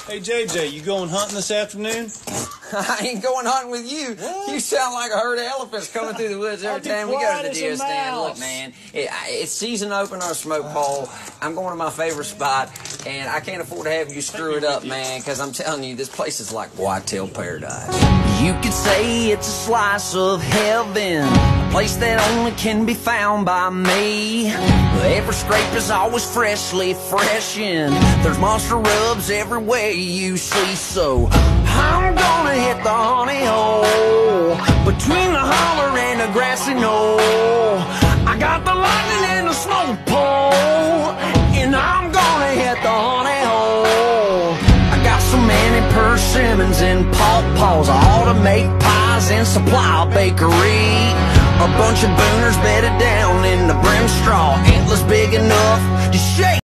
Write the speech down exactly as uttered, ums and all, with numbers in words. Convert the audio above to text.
Hey, J J, you going hunting this afternoon? I ain't going hunting with you. What? You sound like a herd of elephants coming through the woods every time we go to the deer stand. Look, man, it, it's season open on a smoke pole. I'm going to my favorite spot, and I can't afford to have you screw it up, man, because I'm telling you, this place is like whitetail paradise. You could say it's a slice of heaven, a place that only can be found by me. Every scrape is always freshly fresh, and there's monster rubs everywhere you see. So I'm gonna hit the honey hole between the holler and the grassy knoll. I got the lightning and the smoke pole, and I'm gonna hit the honey hole. I got so many persimmons and pawpaws, I ought to make pies and supply a bakery. A bunch of booners bedded down in the brim straw, antlers big enough to shake.